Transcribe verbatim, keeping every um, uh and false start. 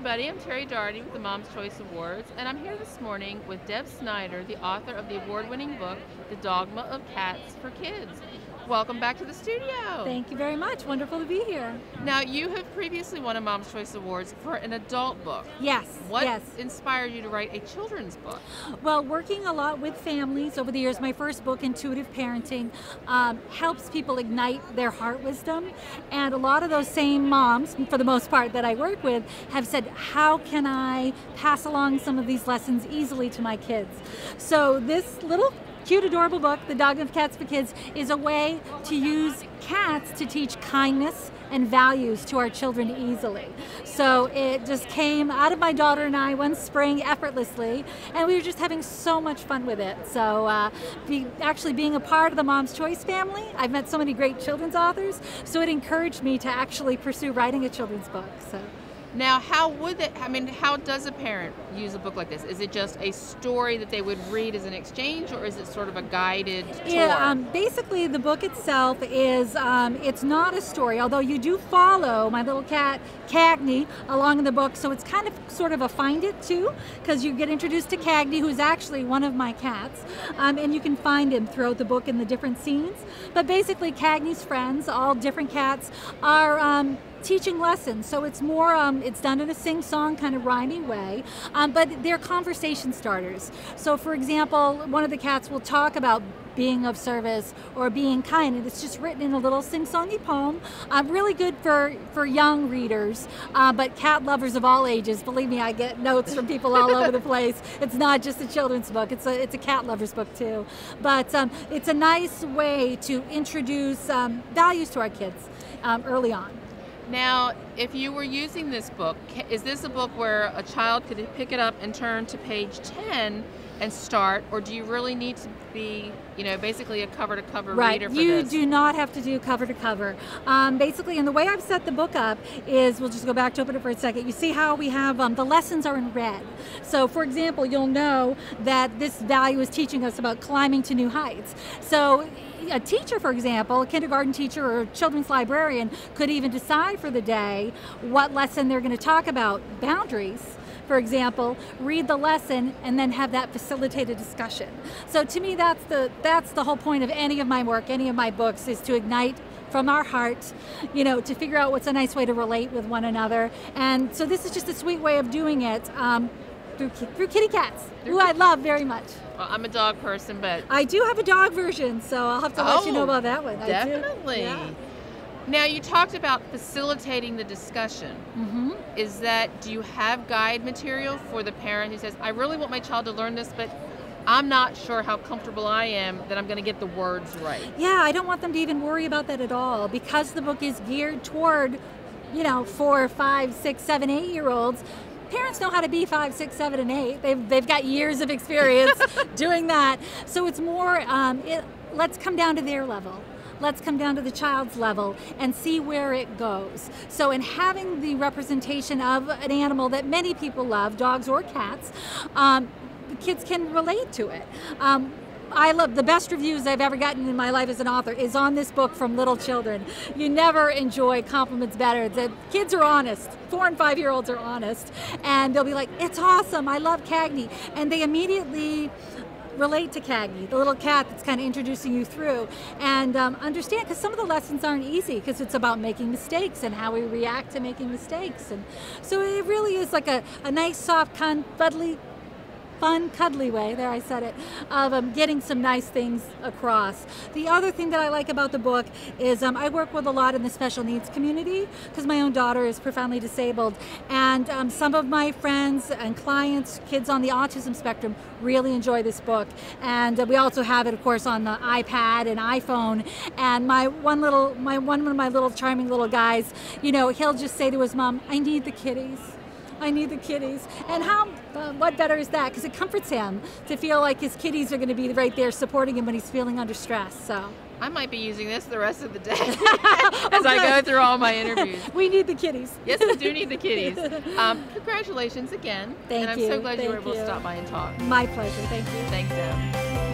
everybody, I'm Terry Doherty with the Mom's Choice Awards, and I'm here this morning with Deb Snyder, the author of the award-winning book, The Dogma of Cats for Kids. Welcome back to the studio. Thank you very much. Wonderful to be here. Now, you have previously won a Mom's Choice Awards for an adult book. Yes. What yes. inspired you to write a children's book? Well, working a lot with families over the years, my first book, Intuitive Parenting, um, helps people ignite their heart wisdom. And a lot of those same moms, for the most part, that I work with, have said, how can I pass along some of these lessons easily to my kids? So this little cute, adorable book, The Dogma of Cats for Kids, is a way to use cats to teach kindness and values to our children easily. So it just came out of my daughter and I one spring effortlessly, and we were just having so much fun with it. So uh, be, actually being a part of the Mom's Choice family, I've met so many great children's authors, so it encouraged me to actually pursue writing a children's book. So. Now, how would it, I mean, how does a parent use a book like this? Is it just a story that they would read as an exchange, or is it sort of a guided tour? Yeah, um, basically the book itself is, um, it's not a story, although you do follow my little cat, Cagney, along in the book, so it's kind of sort of a find it too, because you get introduced to Cagney, who's actually one of my cats, um, and you can find him throughout the book in the different scenes. But basically Cagney's friends, all different cats, are um, teaching lessons, so it's more, um, it's done in a sing-song kind of rhyming way, um, but they're conversation starters. So for example, one of the cats will talk about being of service or being kind, and it's just written in a little sing-songy poem. Um, really good for, for young readers, uh, but cat lovers of all ages. Believe me, I get notes from people all over the place. It's not just a children's book, it's a, it's a cat lover's book too. But um, it's a nice way to introduce um, values to our kids um, early on. Now, if you were using this book, is this a book where a child could pick it up and turn to page ten and start, or do you really need to be, you know, basically a cover-to-cover right. reader for you this? You do not have to do cover-to-cover. Um, basically, and the way I've set the book up is, we'll just go back to open it for a second. You see how we have, um, the lessons are in red. So, for example, you'll know that this value is teaching us about climbing to new heights. So, a teacher, for example, a kindergarten teacher or a children's librarian could even decide for the day what lesson they're going to talk about. Boundaries, for example, read the lesson and then have that facilitated discussion. So to me, that's the that's the whole point of any of my work, any of my books, is to ignite from our heart, you know, to figure out what's a nice way to relate with one another. And so this is just a sweet way of doing it. Um, Through, through kitty cats, who I love very much. Well, I'm a dog person, but I do have a dog version, so I'll have to let oh, you know about that one. Definitely. I do. Yeah. Now, you talked about facilitating the discussion. Mm-hmm. Is that, do you have guide material for the parent who says, I really want my child to learn this, but I'm not sure how comfortable I am that I'm going to get the words right? Yeah, I don't want them to even worry about that at all, because the book is geared toward, you know, four, five, six, seven, eight-year-olds. Parents know how to be five, six, seven, and eight. They've, they've got years of experience doing that. So it's more, um, it, let's come down to their level. Let's come down to the child's level and see where it goes. So in having the representation of an animal that many people love, dogs or cats, um, the kids can relate to it. Um, I love, the best reviews I've ever gotten in my life as an author is on this book from little children. You never enjoy compliments better. The kids are honest. Four and five year olds are honest. And they'll be like, it's awesome, I love Cagney. And they immediately relate to Cagney, the little cat that's kind of introducing you through, and um, understand, because some of the lessons aren't easy, because it's about making mistakes and how we react to making mistakes. And so it really is like a, a nice, soft, cuddly, fun, cuddly way, there I said it, of um, getting some nice things across. The other thing that I like about the book is um, I work with a lot in the special needs community, because my own daughter is profoundly disabled, and um, some of my friends and clients, kids on the autism spectrum, really enjoy this book. And uh, we also have it, of course, on the iPad and iPhone. And my one little, my one of my little charming little guys, you know, he'll just say to his mom, I need the kitties. I need the kitties. And how, uh, what better is that? Because it comforts him to feel like his kitties are going to be right there supporting him when he's feeling under stress. So I might be using this the rest of the day as oh, I go through all my interviews. We need the kitties. Yes, we do need the kitties. Um, congratulations again. Thank and I'm you. so glad Thank you were able you. to stop by and talk. My pleasure. Thank you. Thanks, Deb.